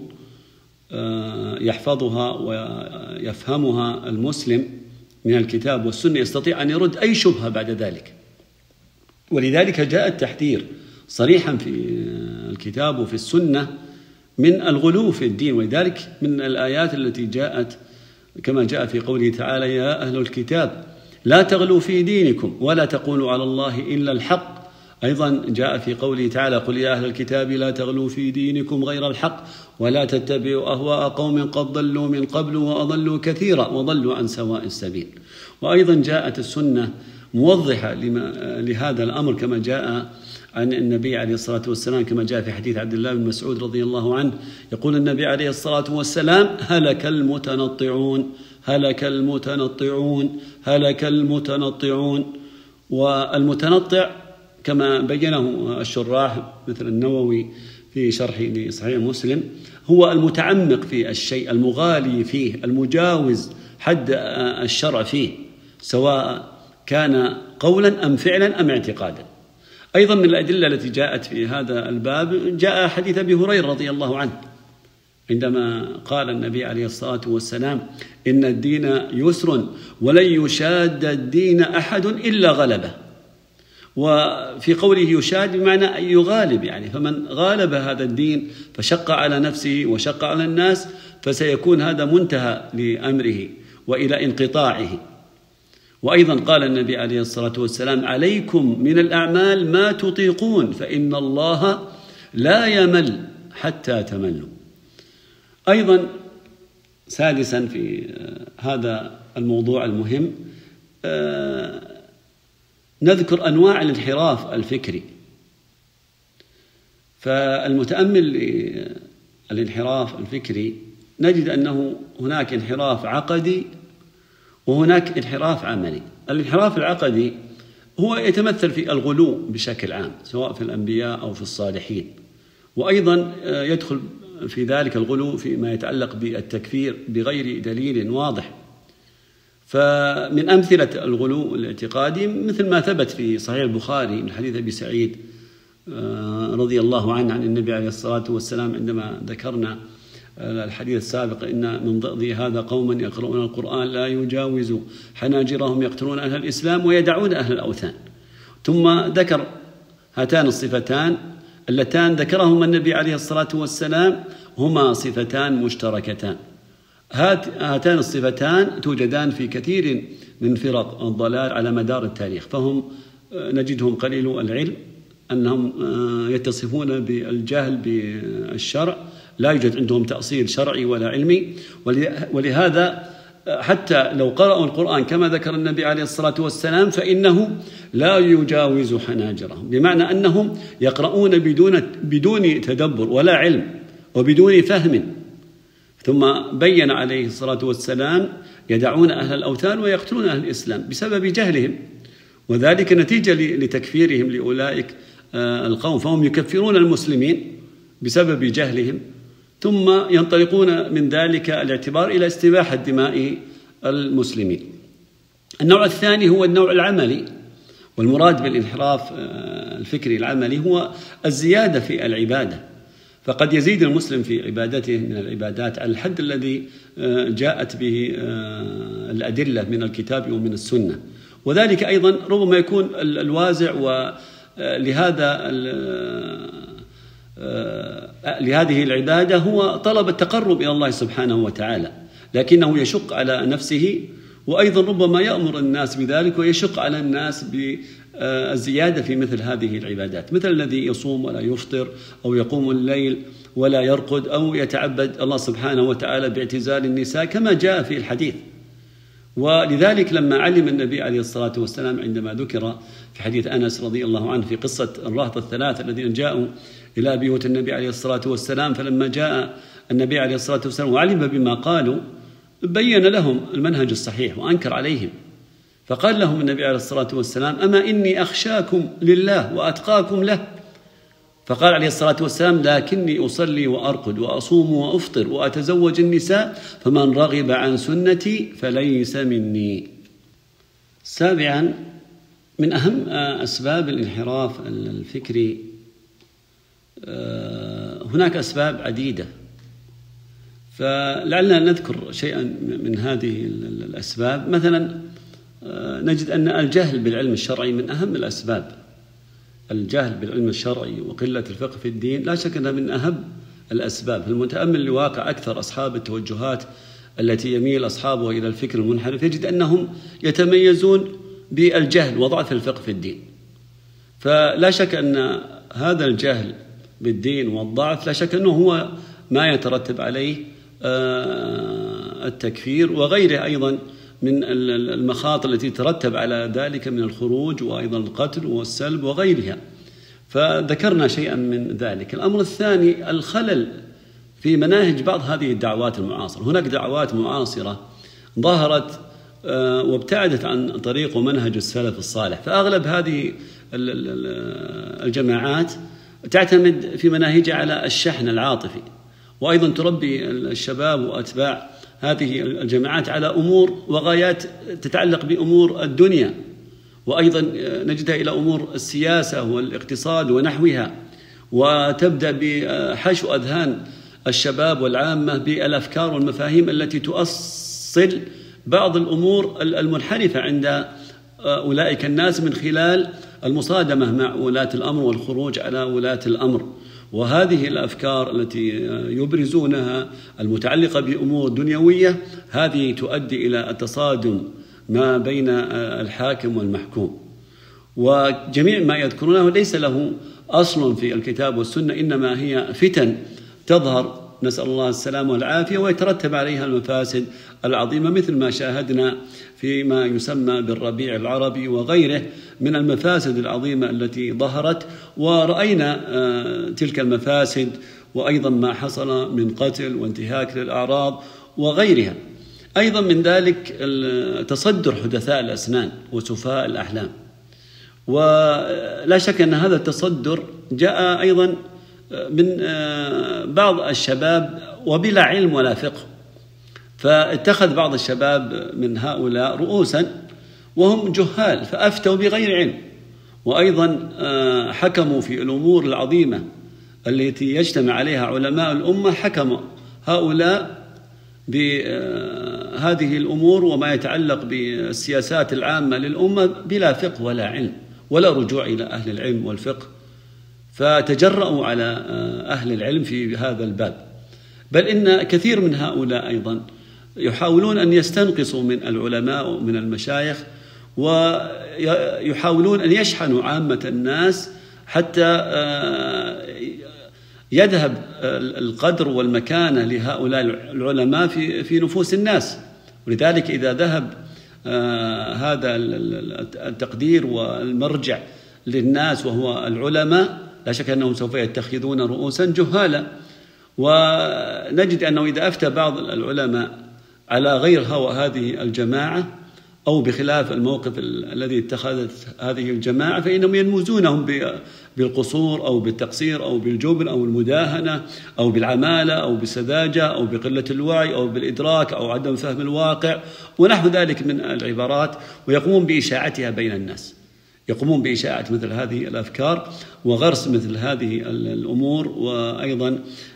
يحفظها ويفهمها المسلم من الكتاب والسنة يستطيع أن يرد أي شبهة بعد ذلك. ولذلك جاء التحذير صريحا في الكتاب وفي السنة من الغلو في الدين. ولذلك من الآيات التي جاءت كما جاء في قوله تعالى: يا أهل الكتاب لا تغلوا في دينكم ولا تقولوا على الله إلا الحق. أيضا جاء في قوله تعالى: قل يا أهل الكتاب لا تغلوا في دينكم غير الحق ولا تتبعوا أهواء قوم قد ضلوا من قبل وأضلوا كثيرا وضلوا عن سواء السبيل. وأيضا جاءت السنة موضحة لهذا الأمر كما جاء عن النبي عليه الصلاة والسلام، كما جاء في حديث عبد الله بن مسعود رضي الله عنه، يقول النبي عليه الصلاة والسلام: هلك المتنطعون هلك المتنطعون هلك المتنطعون. والمتنطع كما بينه الشراح مثل النووي في شرحه لصحيح مسلم هو المتعمق في الشيء، المغالي فيه، المجاوز حد الشرع فيه، سواء كان قولا أم فعلا أم اعتقادا. أيضا من الأدلة التي جاءت في هذا الباب جاء حديث أبي هريرة رضي الله عنه عندما قال النبي عليه الصلاة والسلام: إن الدين يسر ولن يشاد الدين أحد إلا غلبه. وفي قوله يشاد بمعنى أن يغالب، يعني فمن غالب هذا الدين فشق على نفسه وشق على الناس فسيكون هذا منتهى لأمره وإلى انقطاعه. وأيضا قال النبي عليه الصلاة والسلام: عليكم من الأعمال ما تطيقون فإن الله لا يمل حتى تملوا. أيضا سادسا في هذا الموضوع المهم نذكر أنواع الانحراف الفكري. فالمتأمل للانحراف الفكري نجد أنه هناك انحراف عقدي وهناك انحراف عملي. الانحراف العقدي هو يتمثل في الغلو بشكل عام سواء في الأنبياء أو في الصالحين، وأيضا يدخل في ذلك الغلو فيما يتعلق بالتكفير بغير دليل واضح. فمن أمثلة الغلو الاعتقادي مثل ما ثبت في صحيح البخاري من حديث أبي سعيد رضي الله عنه عن النبي عليه الصلاة والسلام عندما ذكرنا الحديث السابق: إن من ضئض هذا قوما يقرؤون القرآن لا يجاوز حناجرهم يقتلون أهل الإسلام ويدعون أهل الأوثان. ثم ذكر هاتان الصفتان اللتان ذكرهما النبي عليه الصلاة والسلام هما صفتان مشتركتان. هاتان الصفتان توجدان في كثير من فرق الضلال على مدار التاريخ، فهم نجدهم قليل العلم، أنهم يتصفون بالجهل بالشرع، لا يوجد عندهم تأصيل شرعي ولا علمي. ولهذا حتى لو قرأوا القرآن كما ذكر النبي عليه الصلاة والسلام فإنه لا يجاوز حناجرهم، بمعنى أنهم يقرؤون بدون تدبر ولا علم وبدون فهم. ثم بين عليه الصلاة والسلام: يدعون أهل الأوثان ويقتلون أهل الإسلام بسبب جهلهم، وذلك نتيجة لتكفيرهم لأولئك القوم، فهم يكفرون المسلمين بسبب جهلهم، ثم ينطلقون من ذلك الاعتبار إلى استباحة دماء المسلمين. النوع الثاني هو النوع العملي، والمراد بالانحراف الفكري العملي هو الزيادة في العبادة، فقد يزيد المسلم في عبادته من العبادات على الحد الذي جاءت به الأدلة من الكتاب ومن السنة، وذلك أيضا ربما يكون الوازع لهذه العبادة هو طلب التقرب إلى الله سبحانه وتعالى، لكنه يشق على نفسه، وأيضا ربما يأمر الناس بذلك ويشق على الناس بالزيادة في مثل هذه العبادات، مثل الذي يصوم ولا يفطر، أو يقوم الليل ولا يرقد، أو يتعبد الله سبحانه وتعالى باعتزال النساء كما جاء في الحديث. ولذلك لما علم النبي عليه الصلاة والسلام عندما ذكر في حديث أنس رضي الله عنه في قصة الرهط الثلاثة الذين جاءوا إلى بيوت النبي عليه الصلاة والسلام، فلما جاء النبي عليه الصلاة والسلام وعلم بما قالوا بين لهم المنهج الصحيح وأنكر عليهم، فقال لهم النبي عليه الصلاة والسلام: أما إني أخشاكم لله وأتقاكم له. فقال عليه الصلاة والسلام: لكني أصلي وأرقد وأصوم وأفطر وأتزوج النساء، فمن رغب عن سنتي فليس مني. سابعا، من أهم أسباب الانحراف الفكري، هناك أسباب عديدة، فلعلنا نذكر شيئا من هذه الأسباب. مثلا نجد أن الجهل بالعلم الشرعي من أهم الأسباب. الجهل بالعلم الشرعي وقلة الفقه في الدين لا شك أنها من أهم الأسباب. المتأمل لواقع أكثر أصحاب التوجهات التي يميل أصحابه إلى الفكر المنحرف يجد أنهم يتميزون بالجهل وضعف الفقه في الدين، فلا شك أن هذا الجهل بالدين والضعف لا شك أنه هو ما يترتب عليه التكفير وغيره أيضا من المخاطر التي ترتب على ذلك من الخروج وأيضا القتل والسلب وغيرها، فذكرنا شيئا من ذلك. الأمر الثاني الخلل في مناهج بعض هذه الدعوات المعاصرة. هناك دعوات معاصرة ظهرت وابتعدت عن طريق ومنهج السلف الصالح، فأغلب هذه الجماعات تعتمد في مناهجها على الشحن العاطفي، وأيضا تربي الشباب وأتباع هذه الجماعات على أمور وغايات تتعلق بأمور الدنيا، وأيضا نجدها إلى أمور السياسة والاقتصاد ونحوها، وتبدأ بحشو أذهان الشباب والعامة بالأفكار والمفاهيم التي تؤصل بعض الأمور المنحرفة عند أولئك الناس من خلال المصادمة مع ولاة الأمر والخروج على ولاة الأمر. وهذه الأفكار التي يبرزونها المتعلقة بأمور دنيوية هذه تؤدي إلى التصادم ما بين الحاكم والمحكوم، وجميع ما يذكرونه ليس له أصل في الكتاب والسنة، إنما هي فتن تظهر، نسأل الله السلامة والعافية، ويترتب عليها المفاسد العظيمة، مثل ما شاهدنا فيما يسمى بالربيع العربي وغيره من المفاسد العظيمة التي ظهرت، ورأينا تلك المفاسد وأيضا ما حصل من قتل وانتهاك للأعراض وغيرها. أيضا من ذلك تصدر حدثاء الأسنان وسفهاء الأحلام، ولا شك أن هذا التصدر جاء أيضا من بعض الشباب وبلا علم ولا فقه، فاتخذ بعض الشباب من هؤلاء رؤوسا وهم جهال فأفتوا بغير علم، وأيضا حكموا في الأمور العظيمة التي يجتمع عليها علماء الأمة، حكموا هؤلاء بهذه الأمور وما يتعلق بالسياسات العامة للأمة بلا فقه ولا علم ولا رجوع إلى أهل العلم والفقه، فتجرؤوا على أهل العلم في هذا الباب. بل إن كثير من هؤلاء أيضا يحاولون أن يستنقصوا من العلماء ومن المشايخ، ويحاولون أن يشحنوا عامة الناس حتى يذهب القدر والمكانة لهؤلاء العلماء في نفوس الناس. ولذلك إذا ذهب هذا التقدير والمرجع للناس وهو العلماء لا شك أنهم سوف يتخذون رؤوسا جهالا. ونجد أنه إذا أفتى بعض العلماء على غير هوى هذه الجماعة أو بخلاف الموقف الذي اتخذت هذه الجماعة، فإنهم ينموزونهم بالقصور أو بالتقصير أو بالجبن أو المداهنة أو بالعمالة أو بالسذاجة أو بقلة الوعي أو بالإدراك أو عدم فهم الواقع ونحو ذلك من العبارات، ويقومون بإشاعتها بين الناس، يقومون بإشاعة مثل هذه الأفكار وغرس مثل هذه الأمور. وأيضا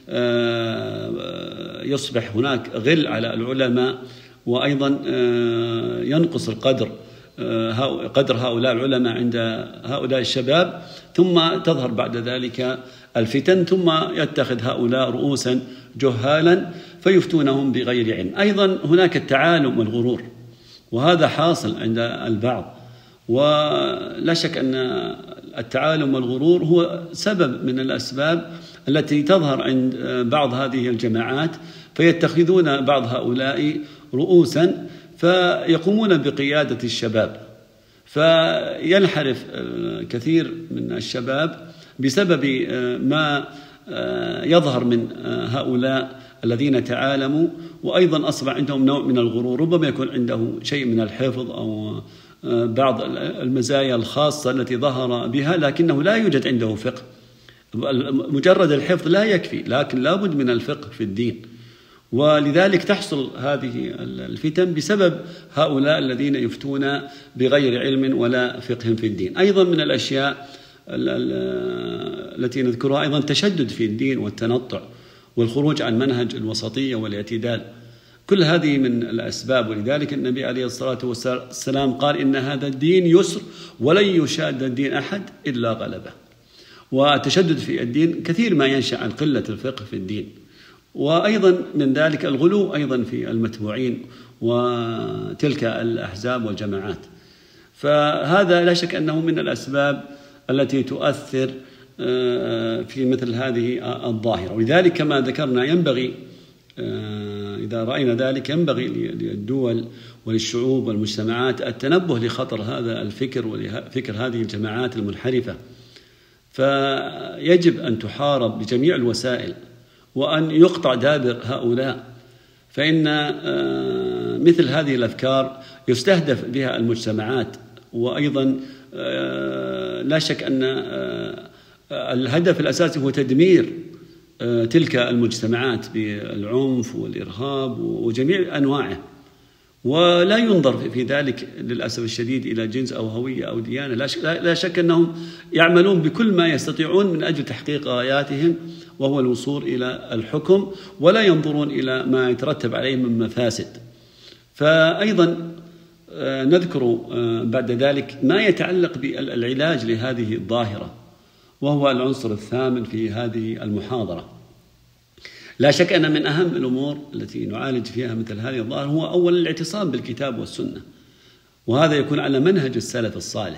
يصبح هناك غل على العلماء، وأيضا ينقص قدر هؤلاء العلماء عند هؤلاء الشباب، ثم تظهر بعد ذلك الفتن، ثم يتخذ هؤلاء رؤوسا جهالا فيفتونهم بغير علم. أيضا هناك التعالم والغرور، وهذا حاصل عند البعض، ولا شك أن التعالم والغرور هو سبب من الأسباب التي تظهر عند بعض هذه الجماعات، فيتخذون بعض هؤلاء رؤوسا فيقومون بقيادة الشباب، فينحرف كثير من الشباب بسبب ما يظهر من هؤلاء الذين تعالموا، وأيضا أصبح عندهم نوع من الغرور، ربما يكون عنده شيء من الحفظ أو بعض المزايا الخاصة التي ظهر بها، لكنه لا يوجد عنده فقه. مجرد الحفظ لا يكفي، لكن لابد من الفقه في الدين، ولذلك تحصل هذه الفتن بسبب هؤلاء الذين يفتون بغير علم ولا فقه في الدين. أيضا من الأشياء التي نذكرها أيضا التشدد في الدين والتنطع والخروج عن منهج الوسطية والاعتدال، كل هذه من الأسباب. ولذلك النبي عليه الصلاة والسلام قال إن هذا الدين يسر ولن يشاد الدين أحد إلا غلبه. والتشدد في الدين كثير ما ينشأ عن قلة الفقه في الدين، وأيضا من ذلك الغلو أيضا في المتبوعين وتلك الأحزاب والجماعات. فهذا لا شك أنه من الأسباب التي تؤثر في مثل هذه الظاهرة. ولذلك كما ذكرنا ينبغي إذا رأينا ذلك ينبغي للدول وللشعوب والمجتمعات التنبه لخطر هذا الفكر ولفكر هذه الجماعات المنحرفة، فيجب أن تحارب بجميع الوسائل وأن يقطع دابر هؤلاء، فإن مثل هذه الأفكار يستهدف بها المجتمعات. وأيضا لا شك أن الهدف الأساسي هو تدمير تلك المجتمعات بالعنف والإرهاب وجميع أنواعه، ولا ينظر في ذلك للأسف الشديد إلى جنس أو هوية أو ديانة. لا شك أنهم يعملون بكل ما يستطيعون من أجل تحقيق غاياتهم، وهو الوصول إلى الحكم، ولا ينظرون إلى ما يترتب عليه من مفاسد. فأيضا نذكر بعد ذلك ما يتعلق بالعلاج لهذه الظاهرة، وهو العنصر الثامن في هذه المحاضرة. لا شك أن من أهم الأمور التي نعالج فيها مثل هذه الظاهرة هو أولا الاعتصام بالكتاب والسنة، وهذا يكون على منهج السلف الصالح،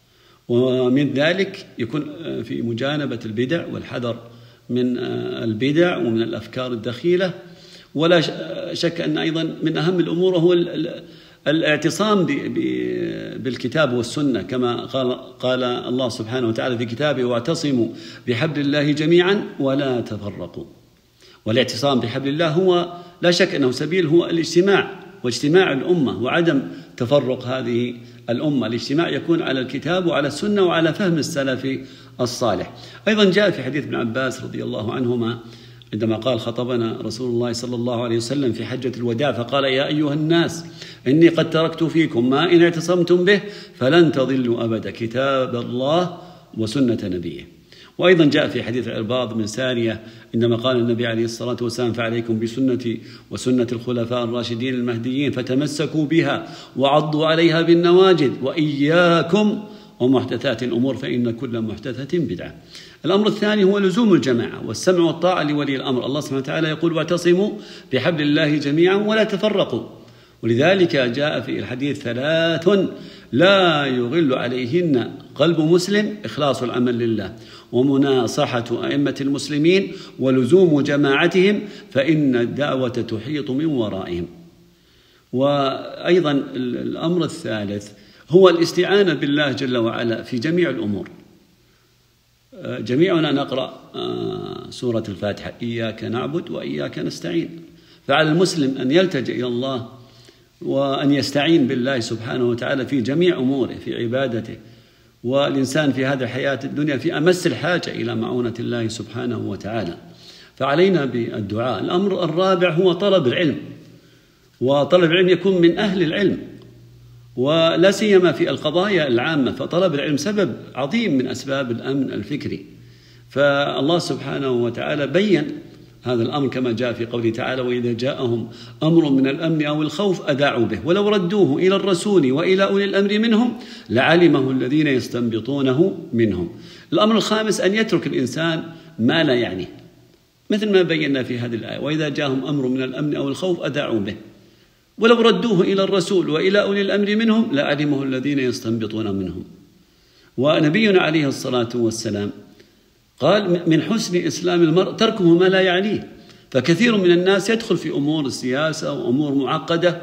ومن ذلك يكون في مجانبة البدع والحذر من البدع ومن الأفكار الدخيلة. ولا شك أن أيضا من أهم الأمور هو الاعتصام بالكتاب والسنة، كما قال الله سبحانه وتعالى في كتابه: واعتصموا بحبل الله جميعا ولا تفرقوا. والاعتصام بحبل الله هو لا شك أنه سبيل هو الاجتماع واجتماع الأمة وعدم تفرق هذه الأمة. الاجتماع يكون على الكتاب وعلى السنة وعلى فهم السلف الصالح. أيضا جاء في حديث ابن عباس رضي الله عنهما عندما قال: خطبنا رسول الله صلى الله عليه وسلم في حجة الوداع فقال: يا أيها الناس إني قد تركت فيكم ما إن اعتصمتم به فلن تضلوا أبدا، كتاب الله وسنة نبيه. وأيضا جاء في حديث عرباض بن سارية عندما قال النبي عليه الصلاة والسلام: فعليكم بسنتي وسنة الخلفاء الراشدين المهديين فتمسكوا بها وعضوا عليها بالنواجذ وإياكم ومحدثات الأمور فإن كل محدثة بدعة. الأمر الثاني هو لزوم الجماعة والسمع والطاعة لولي الأمر. الله سبحانه وتعالى يقول: واعتصموا بحبل الله جميعا ولا تفرقوا. ولذلك جاء في الحديث: 3 لا يغل عليهن قلب مسلم: إخلاص العمل لله، ومناصحة أئمة المسلمين، ولزوم جماعتهم، فإن الدعوة تحيط من ورائهم. وأيضا الأمر الثالث هو الاستعانة بالله جل وعلا في جميع الأمور. جميعنا نقرأ سورة الفاتحة: إياك نعبد وإياك نستعين. فعلى المسلم أن يلتجئ إلى الله وأن يستعين بالله سبحانه وتعالى في جميع أموره في عبادته. والإنسان في هذه الحياة الدنيا في أمس الحاجة إلى معونة الله سبحانه وتعالى، فعلينا بالدعاء. الأمر الرابع هو طلب العلم، وطلب العلم يكون من أهل العلم، ولا سيما في القضايا العامة، فطلب العلم سبب عظيم من أسباب الأمن الفكري. فالله سبحانه وتعالى بيّن هذا الأمر كما جاء في قوله تعالى: وإذا جاءهم أمر من الأمن أو الخوف أذاعوا به ولو ردوه إلى الرسول وإلى أولي الأمر منهم لعلمه الذين يستنبطونه منهم. الأمر الخامس أن يترك الإنسان ما لا يعنيه، مثل ما بينا في هذه الآية: وإذا جاءهم أمر من الأمن أو الخوف أذاعوا به ولو ردوه إلى الرسول وإلى أولي الأمر منهم لعلمه الذين يستنبطون منهم. ونبينا عليه الصلاة والسلام قال: من حسن إسلام المرء تركه ما لا يعنيه. فكثير من الناس يدخل في أمور السياسة وأمور معقدة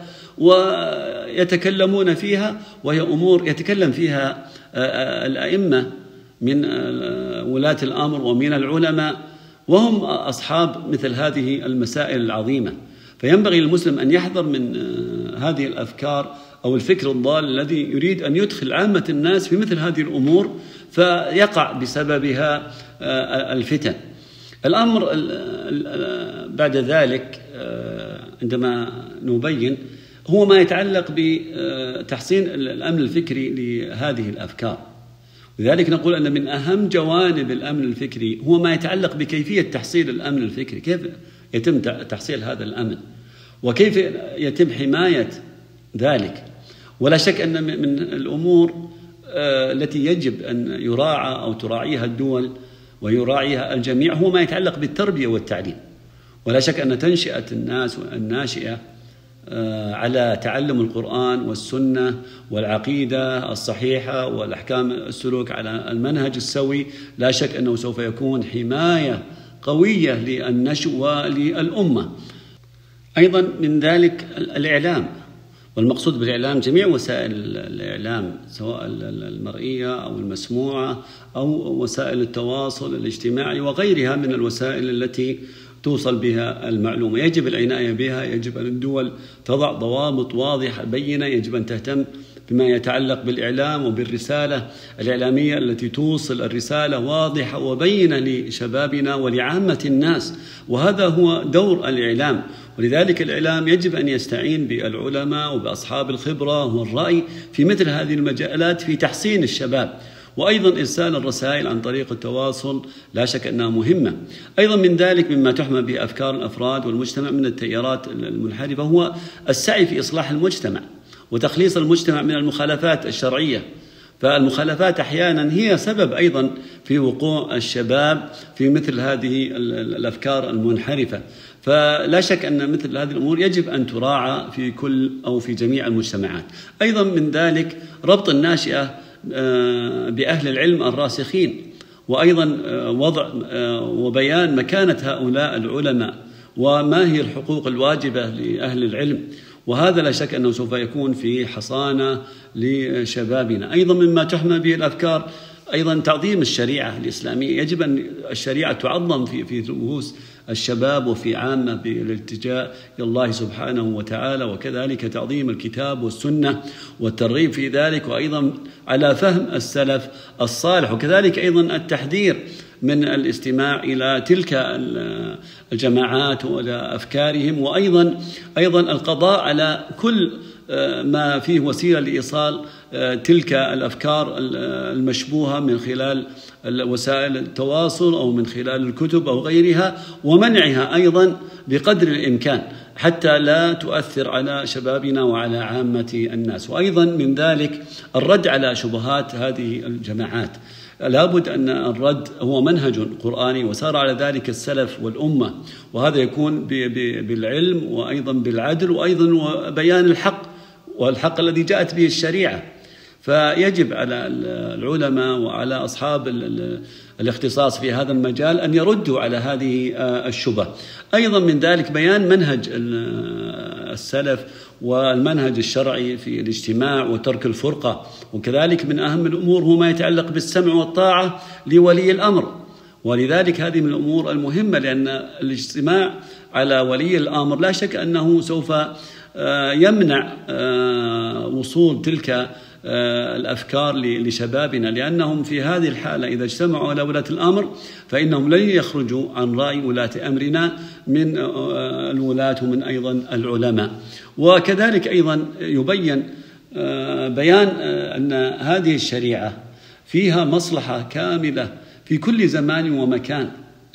ويتكلمون فيها، وهي أمور يتكلم فيها الأئمة من ولاة الأمر ومن العلماء، وهم أصحاب مثل هذه المسائل العظيمة. فينبغي للمسلم أن يحذر من هذه الأفكار أو الفكر الضال الذي يريد أن يدخل عامة الناس في مثل هذه الأمور فيقع بسببها الفتن. الأمر بعد ذلك عندما نبين هو ما يتعلق بتحسين الأمن الفكري لهذه الأفكار. لذلك نقول أن من أهم جوانب الأمن الفكري هو ما يتعلق بكيفية تحصيل الأمن الفكري، كيف يتم تحصيل هذا الأمن وكيف يتم حماية ذلك. ولا شك أن من الأمور التي يجب أن يراعى أو تراعيها الدول ويراعيها الجميع هو ما يتعلق بالتربية والتعليم. ولا شك أن تنشئة الناس الناشئة على تعلم القرآن والسنة والعقيدة الصحيحة والأحكام السلوك على المنهج السوي، لا شك أنه سوف يكون حماية قوية للنشء وللأمة. أيضا من ذلك الإعلام، والمقصود بالإعلام جميع وسائل الإعلام سواء المرئية أو المسموعة أو وسائل التواصل الاجتماعي وغيرها من الوسائل التي توصل بها المعلومة. يجب العناية بها، يجب أن الدول تضع ضوابط واضحة بينة، يجب أن تهتم بما يتعلق بالإعلام وبالرسالة الإعلامية التي توصل الرسالة واضحة وبينة لشبابنا ولعامة الناس، وهذا هو دور الإعلام. ولذلك الإعلام يجب أن يستعين بالعلماء وبأصحاب الخبرة والرأي في مثل هذه المجالات في تحسين الشباب. وأيضا إرسال الرسائل عن طريق التواصل لا شك أنها مهمة. أيضا من ذلك مما تحمى به أفكار الأفراد والمجتمع من التيارات المنحرفة هو السعي في إصلاح المجتمع وتخليص المجتمع من المخالفات الشرعية. فالمخالفات أحيانا هي سبب أيضا في وقوع الشباب في مثل هذه الأفكار المنحرفة. فلا شك أن مثل هذه الأمور يجب أن تراعى في كل أو في جميع المجتمعات. أيضا من ذلك ربط الناشئة بأهل العلم الراسخين، وأيضا وضع وبيان مكانة هؤلاء العلماء وما هي الحقوق الواجبة لأهل العلم، وهذا لا شك أنه سوف يكون في حصانة لشبابنا. أيضا مما تحمى به الأفكار أيضا تعظيم الشريعة الإسلامية. يجب أن الشريعة تعظم في رؤوس الشباب وفي عامة بالالتجاء إلى الله سبحانه وتعالى، وكذلك تعظيم الكتاب والسنة والترغيب في ذلك، وأيضا على فهم السلف الصالح، وكذلك أيضا التحذير من الاستماع إلى تلك الجماعات وإلى أفكارهم، وأيضا القضاء على كل ما فيه وسيلة لإيصال تلك الأفكار المشبوهة من خلال وسائل التواصل أو من خلال الكتب أو غيرها، ومنعها أيضا بقدر الإمكان حتى لا تؤثر على شبابنا وعلى عامة الناس. وأيضا من ذلك الرد على شبهات هذه الجماعات. لابد أن الرد هو منهج قرآني وسار على ذلك السلف والأمة، وهذا يكون بالعلم وأيضا بالعدل وأيضا بيان الحق والحق الذي جاءت به الشريعة. فيجب على العلماء وعلى أصحاب الاختصاص في هذا المجال أن يردوا على هذه الشبه. أيضا من ذلك بيان منهج السلف والمنهج الشرعي في الاجتماع وترك الفرقة، وكذلك من أهم الأمور هو ما يتعلق بالسمع والطاعة لولي الأمر. ولذلك هذه من الأمور المهمة، لأن الاجتماع على ولي الأمر لا شك أنه سوف يمنع وصول تلك الأفكار لشبابنا، لأنهم في هذه الحالة إذا اجتمعوا على ولاة الأمر فإنهم لن يخرجوا عن رأي ولاة أمرنا من الولاة ومن أيضا العلماء. وكذلك أيضا يبين بيان أن هذه الشريعة فيها مصلحة كاملة في كل زمان ومكان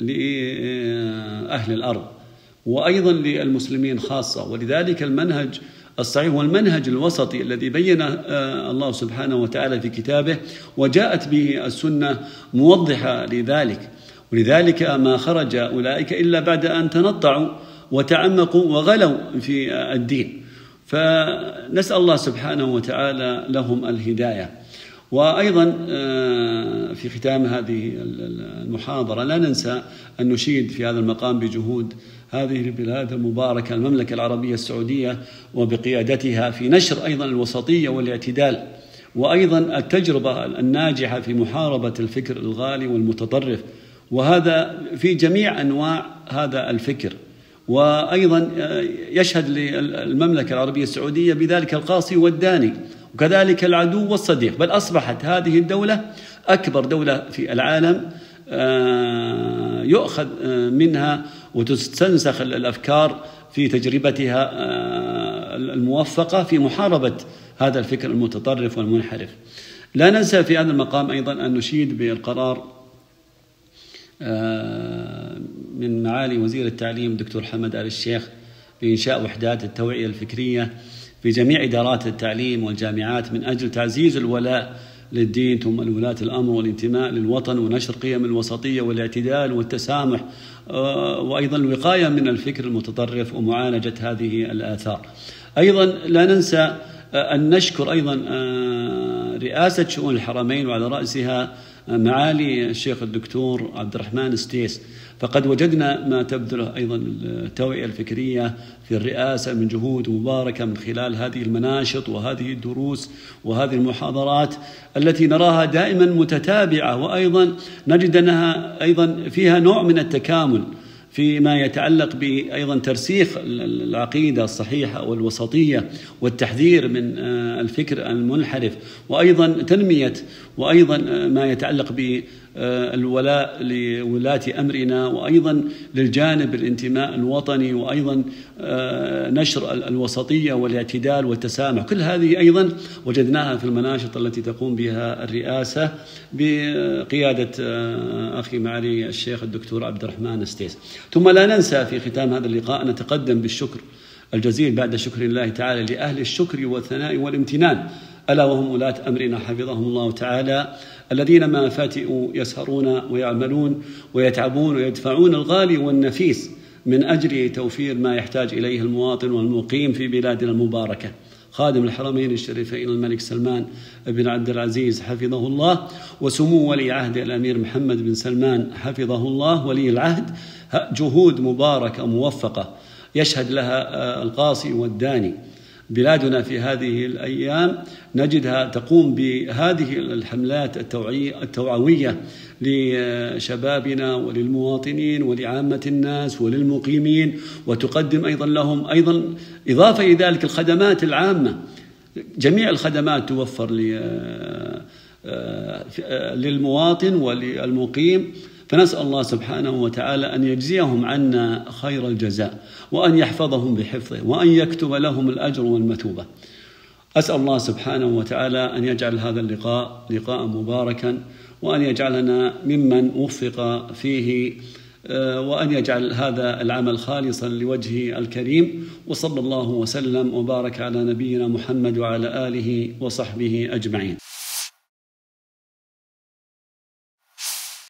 لأهل الأرض وأيضا للمسلمين خاصة، ولذلك المنهج الصحيح والمنهج الوسطي الذي بين الله سبحانه وتعالى في كتابه وجاءت به السنة موضحة لذلك، ولذلك ما خرج أولئك إلا بعد أن تنطعوا وتعمقوا وغلوا في الدين، فنسأل الله سبحانه وتعالى لهم الهداية. وأيضا في ختام هذه المحاضرة لا ننسى أن نشيد في هذا المقام بجهود هذه البلاد المباركة المملكة العربية السعودية وبقيادتها في نشر أيضا الوسطية والاعتدال، وأيضا التجربة الناجحة في محاربة الفكر الغالي والمتطرف، وهذا في جميع أنواع هذا الفكر. وأيضا يشهد للمملكة العربية السعودية بذلك القاصي والداني، وكذلك العدو والصديق، بل أصبحت هذه الدولة أكبر دولة في العالم يؤخذ منها وتستنسخ الأفكار في تجربتها الموفقة في محاربة هذا الفكر المتطرف والمنحرف. لا ننسى في هذا المقام أيضا أن نشيد بالقرار من معالي وزير التعليم دكتور حمد آل الشيخ بإنشاء وحدات التوعية الفكرية في جميع إدارات التعليم والجامعات من أجل تعزيز الولاء للدين ثم الولاة الأمر والانتماء للوطن ونشر قيم الوسطية والاعتدال والتسامح، وأيضا الوقاية من الفكر المتطرف ومعالجة هذه الآثار. أيضا لا ننسى أن نشكر أيضا رئاسة شؤون الحرمين وعلى رأسها معالي الشيخ الدكتور عبد الرحمن ستيس، فقد وجدنا ما تبذله أيضا التوعية الفكرية في الرئاسة من جهود مباركة من خلال هذه المناشط وهذه الدروس وهذه المحاضرات التي نراها دائما متتابعة، وأيضا نجد أنها أيضا فيها نوع من التكامل فيما يتعلق بأيضا ترسيخ العقيدة الصحيحة والوسطية والتحذير من الفكر المنحرف، وأيضا تنمية وأيضا ما يتعلق بالولاء لولاة أمرنا، وأيضا للجانب الانتماء الوطني، وأيضا نشر الوسطية والاعتدال والتسامح. كل هذه أيضا وجدناها في المناشط التي تقوم بها الرئاسة بقيادة أخي معالي الشيخ الدكتور عبد الرحمن ستيس. ثم لا ننسى في ختام هذا اللقاء أن نتقدم بالشكر الجزيل بعد شكر الله تعالى لأهل الشكر والثناء والامتنان، ألا وهم ولاة أمرنا حفظهم الله تعالى، الذين ما فاتئوا يسهرون ويعملون ويتعبون ويدفعون الغالي والنفيس من أجل توفير ما يحتاج إليه المواطن والمقيم في بلادنا المباركة. خادم الحرمين الشريفين الملك سلمان بن عبد العزيز حفظه الله، وسمو ولي عهد الأمير محمد بن سلمان حفظه الله ولي العهد، جهود مباركة موفقة يشهد لها القاصي والداني. بلادنا في هذه الأيام نجدها تقوم بهذه الحملات التوعوية لشبابنا وللمواطنين ولعامة الناس وللمقيمين، وتقدم أيضا لهم أيضا إضافة إلى ذلك الخدمات العامة، جميع الخدمات توفر للمواطن وللمقيم، فنسأل الله سبحانه وتعالى أن يجزيهم عنا خير الجزاء، وأن يحفظهم بحفظه، وأن يكتب لهم الأجر والمثوبة. أسأل الله سبحانه وتعالى أن يجعل هذا اللقاء لقاء مباركا، وأن يجعلنا ممن وفق فيه، وأن يجعل هذا العمل خالصا لوجهه الكريم. وصلى الله وسلم وبارك على نبينا محمد وعلى آله وصحبه أجمعين.